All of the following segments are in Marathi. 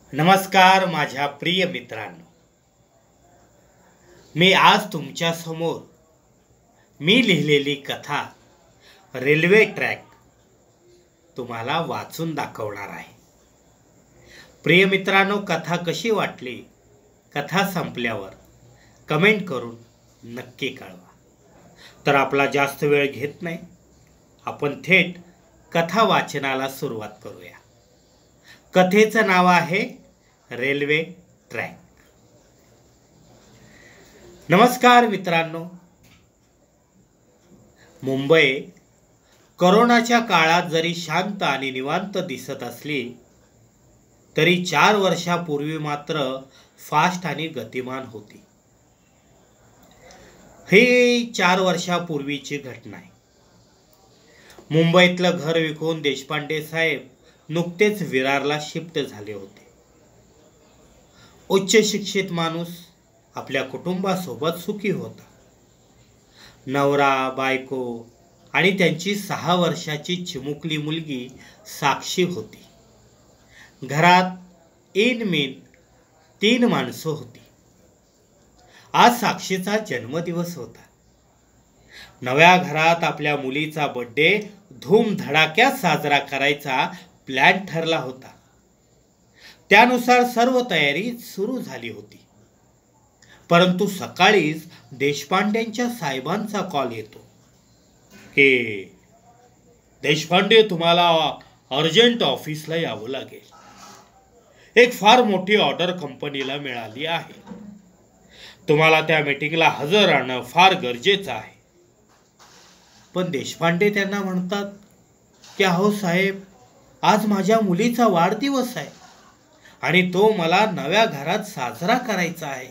नमस्कार माझ्या प्रिय मित्रांनो, मी आज तुमच्या समोर मी लिहिलेली कथा रेल्वे ट्रॅक तुम्हाला वाचून दाखवणार आहे। प्रिय मित्रांनो, कथा कशी वाटली कथा संपल्यावर कमेंट करून नक्की कळवा। तर आपला जास्त वेळ घेत नाही, आपण थेट कथा वाचनाला सुरुवात करूया। कथेचं नाव आहे रेल्वे ट्रॅक। नमस्कार मित्रांनो, मुंबई कोरोनाच्या काळात जरी शांत आणि निवांत दिसत असली तरी 4 वर्षापूर्वी मात्र फास्ट आणि गतिमान होती। ही 4 वर्षापूर्वीची घटना आहे। मुंबईतलं घर विकून देशपांडे साहेब नुकतेच विरारला शिफ्ट झाले होते। उच्च शिक्षित माणूस आपल्या कुटुंबासोबत सुखी होता। नवरा, बायको आणि त्यांची 6 वर्षाची चिमुकली मुलगी साक्षी होती। घरात इनमिन 3 माणसं होती। आज साक्षीचा जन्मदिवस होता। नव्या घरात आपल्या मुलीचा बर्थडे धूमधडाक्यात साजरा करायचा प्लॅन ठरला होता। त्यानुसार सर्व तयारी सुरू झाली होती। परंतु सकाळीच देशपांडेंच्या साहेबांचा कॉल येतो की देशपांडे, तुम्हाला अर्जंट ऑफिसला यावं लागेल। एक फार मोठी ऑर्डर कंपनीला मिळाली आहे। तुम्हाला त्या मीटिंगला हजर राहणं फार गरजेचं आहे। पण देशपांडे त्यांना म्हणतात की अहो साहेब, आज माझ्या मुलीचा वाढदिवस आहे आणि तो मला नव्या घरात साजरा करायचा आहे।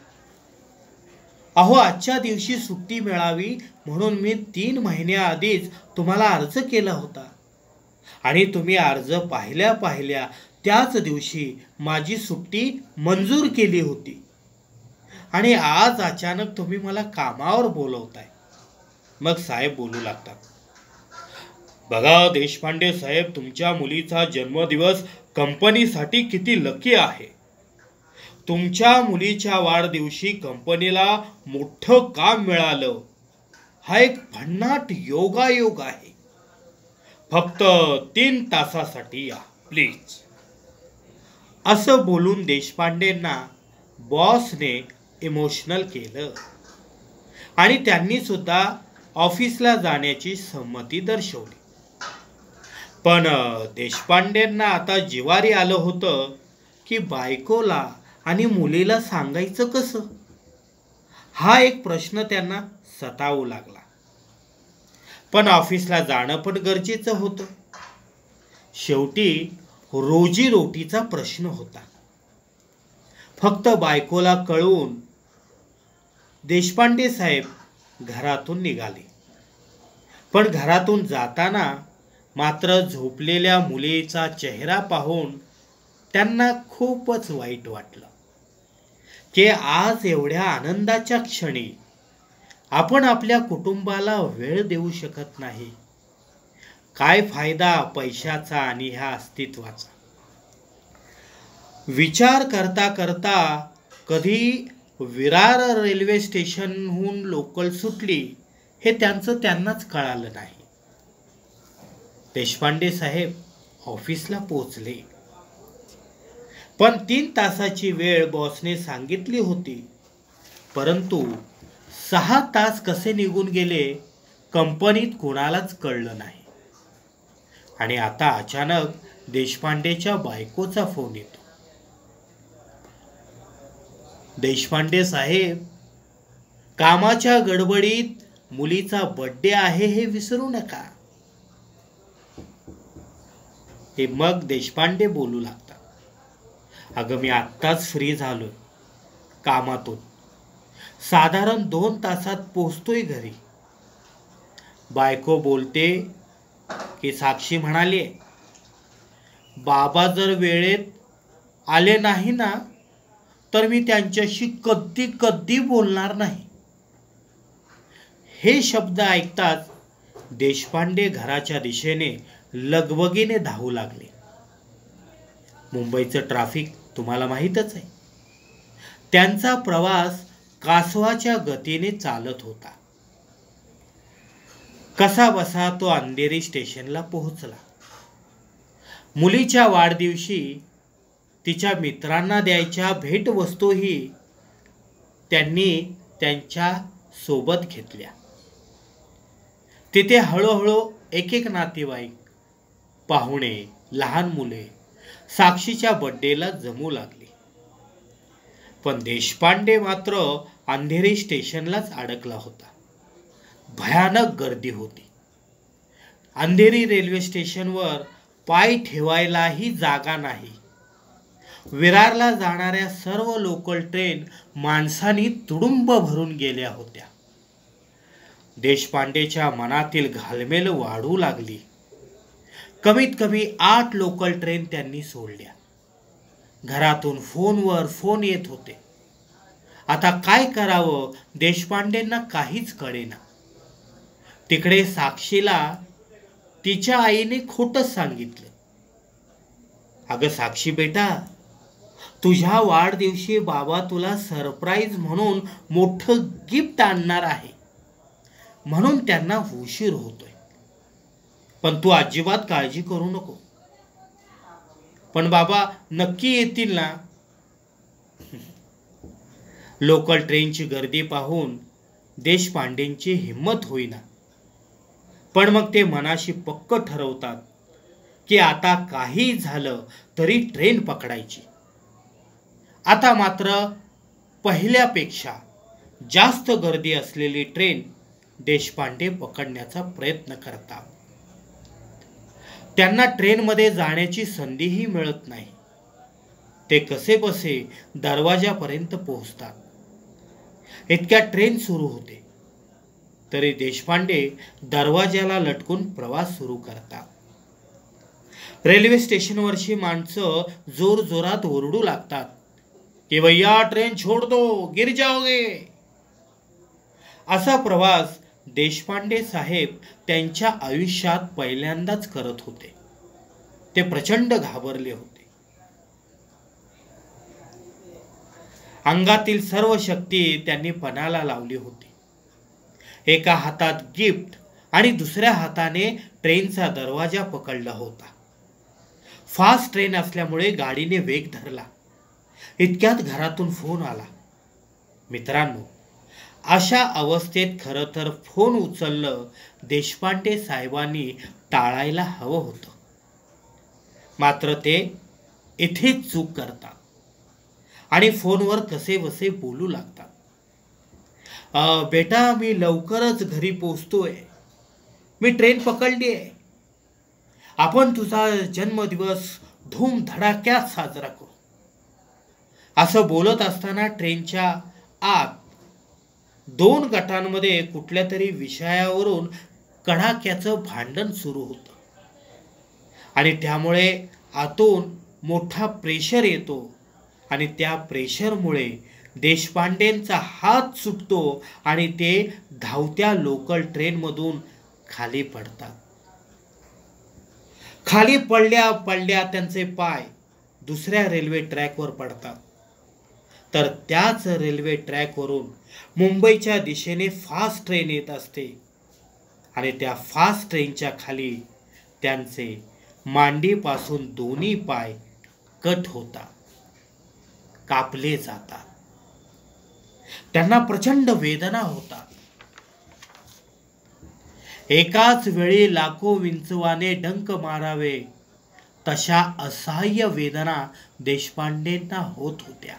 अहो, आजच्या दिवशी सुट्टी मिळावी म्हणून मी 3 महिन्याआधीच तुम्हाला अर्ज केला होता आणि तुम्ही अर्ज पाहिल्या त्याच दिवशी माझी सुट्टी मंजूर केली होती आणि आज अचानक तुम्ही मला कामावर बोलवताय। मग साहेब बोलू लागतात, बघा देशपांडे साहेब, तुमच्या मुलीचा जन्मदिवस कंपनीसाठी किती लकी आहे। तुमच्या मुलीच्या वाढदिवशी कंपनीला मोठं काम मिळालं, हा एक भन्नाट योगायोग आहे। फक्त 3 तासासाठी या प्लीज। असं बोलून देशपांडेंना बॉसने इमोशनल केलं आणि त्यांनी सुद्धा ऑफिसला जाण्याची संमती दर्शवली। पण देशपांडेंना आता जिवारी आलं होतं की बायकोला आणि मुलीला सांगायचं कसं, हा एक प्रश्न त्यांना सतावू लागला। पण ऑफिसला जाणं पण गरजेचं होतं। शेवटी रोजीरोटीचा प्रश्न होता। फक्त बायकोला कळवून देशपांडे साहेब घरातून निघाले। पण घरातून जाताना मात्र झोपलेल्या मुलीचा चेहरा पाहून त्यांना खूपच वाईट वाटलं की आज एवढ्या आनंदाच्या क्षणी आपण आपल्या कुटुंबाला वेळ देऊ शकत नाही। काय फायदा पैशाचा आणि ह्या अस्तित्वाचा। विचार करता करता कधी विरार रेल्वे स्टेशनहून लोकल सुटली हे त्यांनाच कळालं नाही। देशपांडे साहेब ऑफिसला पोहोचले, पण 3 तासाची वेळ बॉसने सांगितली होती। परंतु 6 तास कसे निघून गेले कंपनीत कोणालाच कळलं नाही। आणि आता अचानक देशपांडेच्या बायकोचा फोन येतो, देशपांडे साहेब, कामाच्या गडबडीत मुलीचा बर्थडे आहे हे विसरू नका। हे मग देशपांडे बोलू लागतात, अगं मी आत्ताच फ्री झालोय कामातून, साधारण 2 तासात पोहोचतोय घरी। बायको बोलते की साक्षी म्हणाली, बाबा जर वेळेत आले नाही ना तर मी त्यांच्याशी कधी बोलणार नाही। हे शब्द ऐकताच देशपांडे घराच्या दिशेने लगबगीने धावू लागले। मुंबईचं ट्रॅफिक तुम्हाला माहीतच आहे. त्यांचा प्रवास कासवाच्या गतीने चालत होता. कसा बसा तो अंधेरी स्टेशनला पोहोचला. मुलीच्या वाढदिवशी तिच्या मित्रांना द्यायच्या भेटवस्तूही त्यांनी त्यांच्या सोबत घेतल्या. तिथे हळूहळू एक एक नातेवाईक, पाहुणे, लहान मुले साक्षीच्या बर्थडेला जमू लागली. पण देशपांडे मात्र अंधेरी स्टेशनलाच अडकला होता. भयानक गर्दी होती. अंधेरी रेल्वे स्टेशनवर पाय ठेवायलाही जागा नाही. विरारला जाणाऱ्या सर्व लोकल ट्रेन माणसांनी तुडुंब भरून गेल्या होत्या. देशपांडेच्या मनातील घालमेल वाढू लागली. कमीत कमी 8 लोकल ट्रेन त्यांनी सोडल्या. घरातून फोनवर फोन येत होते. आता काय करावं देशपांडेंना काहीच कळेना. तिकडे साक्षीला तिच्या आईने खोटं सांगितलं. अगं साक्षी बेटा, तुझ्या वाढदिवशी बाबा तुला सरप्राईज म्हणून मोठं गिफ्ट आणणार आहे, म्हणून त्यांना उशीर होतोय. पण तू अजिबात काळजी करू नको. पण बाबा नक्की येतील ना? लोकल ट्रेनची गर्दी पाहून देशपांडेंची हिम्मत होईना. पण मग ते मनाशी पक्क ठरवतात की आता काही झालं तरी ट्रेन पकडायची. आता मात्र पहिल्यापेक्षा जास्त गर्दी असलेली ट्रेन देशपांडे पकडण्याचा प्रयत्न करतात. त्यांना ट्रेनमध्ये जाण्याची संधीही मिळत नाही. ते कसेबसे दरवाजापर्यंत पोहोचतात. इतक्यात ट्रेन सुरू होते. तरी देशपांडे दरवाजाला लटकून प्रवास सुरू करतात. रेल्वे स्टेशनवरची माणसं जोर जोरात ओरडू लागतात की भैया ट्रेन छोड़ दो, गिर जाओगे. असा प्रवास देशपांडे साहेब त्यांच्या आयुष्यात पहिल्यांदाच करत होते. ते प्रचंड घाबरले होते. अंगातील सर्व शक्ती त्यांनी पणाला लावली होती. एका हातात गिफ्ट आणि दुसऱ्या हाताने ट्रेनचा दरवाजा पकडला होता. फास्ट ट्रेन असल्यामुळे गाडीने वेग धरला. इतक्यात घरातून फोन आला. मित्रांनो, अशा अवस्थेत खरं तर फोन उचलणं देशपांडे साहेबांनी टाळायला हवं होतं. मात्र ते इथेच चूक करतात आणि फोनवर कसेबसे बोलू लागतात. बेटा, मी लवकरच घरी पोहोचतोय. मी ट्रेन पकडली आहे. आपण तुझा जन्मदिवस धूमधडाक्यात साजरा करू. असं बोलत असताना ट्रेनच्या आत 2 गटांमध्ये कुठल्या तरी विषयावरून कडाक्याचं भांडण सुरू होतं आणि त्यामुळे आतून मोठा प्रेशर येतो आणि त्या प्रेशरमुळे देशपांडेंचा हात सुटतो आणि ते धावत्या लोकल ट्रेनमधून खाली पडतात. खाली पडल्या पडल्या त्यांचे पाय दुसऱ्या रेल्वे ट्रॅकवर पडतात. तर त्याच रेल्वे ट्रॅकवरून मुंबईच्या दिशेने फास्ट ट्रेन येत असते आणि त्या फास्ट ट्रेनच्या खाली त्यांचे मांडीपासून दोन्ही पाय कट होतात, कापले जातात. त्यांना प्रचंड वेदना होतात. एकाच वेळी लाखो विंचवाने डंक मारावे तशा असह्य वेदना देशपांडेंना होत होत्या.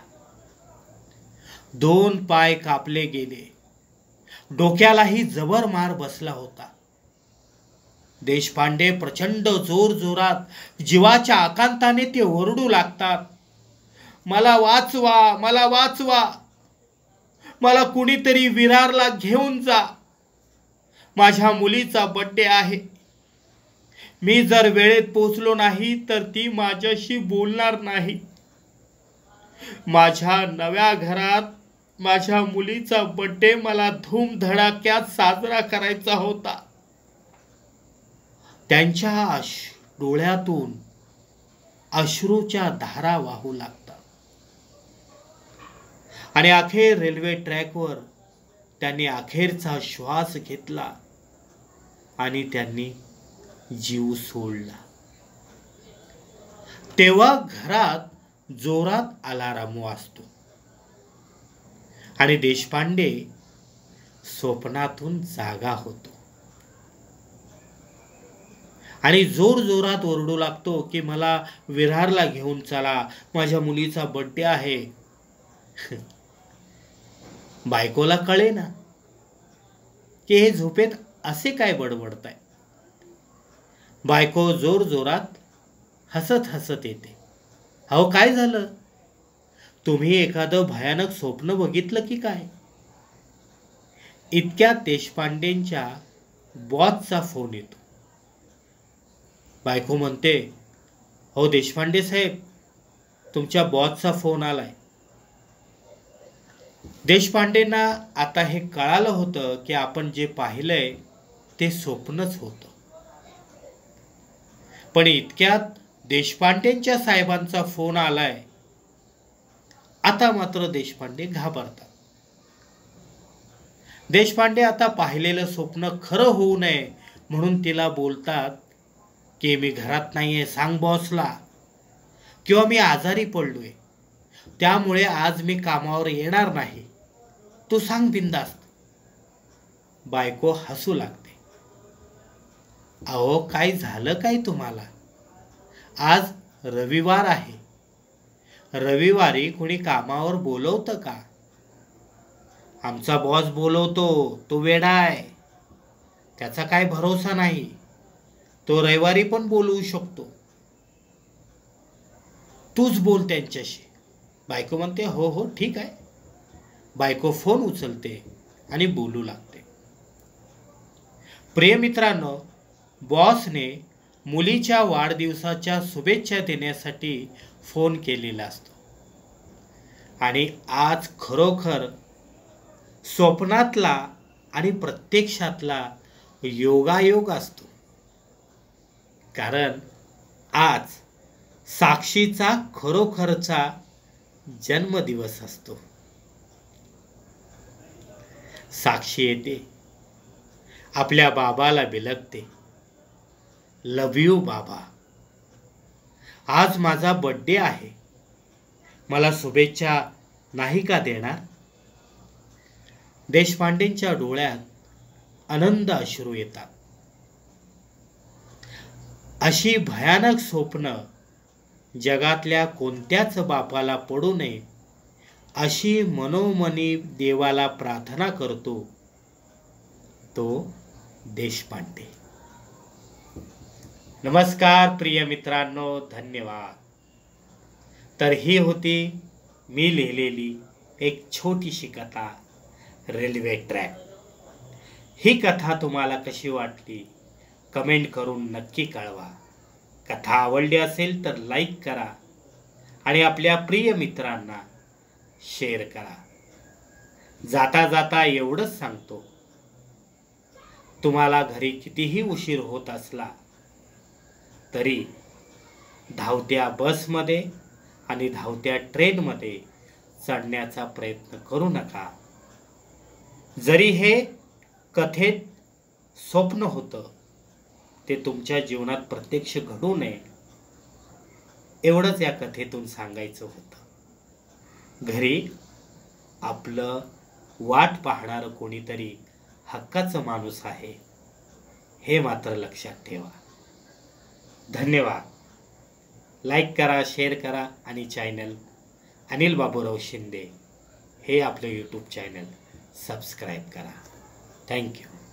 2 पाय कापले गेले. डोक्यालाही जबर मार बसला होता. देशपांडे प्रचंड जोर जोरात जीवाच्या आकांताने ते ओरडू लागतात, मला वाचवा, मला वाचवा, मला कुणीतरी विरारला घेऊन जा. माझ्या मुलीचा बर्थडे आहे. मी जर वेळेत पोहोचलो नाही तर ती माझ्याशी बोलणार नाही. माझ्या नव्या घरात माझ्या मुलीचा बर्थडे मला धूमधडाक्यात साजरा करायचा होता. त्यांच्या डोळ्यातून अश्रूच्या धारा वाहू लागतात आणि अखेर रेल्वे ट्रॅकवर त्यांनी अखेरचा श्वास घेतला आणि त्यांनी जीव सोडला. तेव्हा घरात जोरात अलार्म वाजतो आणि देशपांडे स्वप्नातून जागा होतो आणि जोर जोरात ओरडू लागतो की मला विरारला घेऊन चला, माझ्या मुलीचा बर्थडे आहे. बायकोला कळे ना की हे झोपेत असे काय बडबडताय. बायको जोर जोरात हसत हसत येते. अहो काय झालं, तुम्ही एखादं भयानक स्वप्न बघितलं की काय. इतक्यात देशपांडेंच्या बॉसचा फोन येतो. बायको म्हणते, हो देशपांडे साहेब, तुमच्या बॉसचा फोन आलाय. देशपांडेंना आता हे कळालं होतं की आपण जे पाहिलंय ते स्वप्नच होतं. पण इतक्यात देशपांडेंच्या साहेबांचा फोन आलाय. आता मात्र देशपांडे घाबरतात. देशपांडे आता पाहिलेलं स्वप्न खरं होऊ नये म्हणून तिला बोलतात की मी घरात नाहीये, सांग बॉसला, किंवा मी आजारी पडलोय त्यामुळे आज मी कामावर येणार नाही, तू सांग बिंदास्त. बायको हसू लागते. अहो काय झालं काय तुम्हाला, आज रविवार आहे, रविवारी कोणी कामावर बोलवतं का. आमचा बॉस बोलवतो, तो वेडा आहे, त्याचा काय भरोसा नाही, तो रविवारी पण बोलवू शकतो, तूच बोल त्यांच्याशी. बायको म्हणते हो हो ठीक आहे. बायको फोन उचलते आणि बोलू लागते. प्रिय मित्रांनो, बॉसने मुलीच्या वाढदिवसाच्या शुभेच्छा देण्यासाठी फोन केलेला असतो आणि आज खरोखर स्वप्नातला आणि प्रत्यक्षातला योगायोग असतो. कारण आज साक्षीचा खरोखरचा जन्मदिवस असतो. साक्षी येते, आपल्या बाबाला बिलगते, लव यू बाबा, आज माझा बर्थडे आहे, मला शुभेच्छा नाही का देणार. देशपांडेंच्या डोळ्यात आनंद अश्रू येतात. अशी भयानक स्वप्न जगातल्या कोणत्याच बापाला पडू नये अशी मनोमनी देवाला प्रार्थना करतो तो देशपांडे. नमस्कार प्रिय मित्रांनो, धन्यवाद. तर ही होती मी लिहिलेली एक छोटीशी कथा, रेल्वे ट्रॅक. ही कथा तुम्हाला कशी वाटली कमेंट करून नक्की कळवा. कथा आवडली असेल तर लाईक करा आणि आपल्या प्रिय मित्रांना शेअर करा. जाता जाता एवढंच सांगतो, तुम्हाला घरी कितीही उशीर होत असला तरी धावत्या बसमध्ये आणि धावत्या ट्रेनमध्ये चढण्याचा प्रयत्न करू नका. जरी हे कथेत स्वप्न होतं, ते तुमच्या जीवनात प्रत्यक्ष घडू नये एवढंच या कथेतून सांगायचं होतं. घरी आपलं वाट पाहणारं कोणीतरी हक्काचं माणूस आहे हे मात्र लक्षात ठेवा. धन्यवाद. लाईक करा, शेअर करा आणि चॅनल अनिल बाबूराव शिंदे हे आपलं यूट्यूब चॅनल सबस्क्राईब करा. थँक्यू.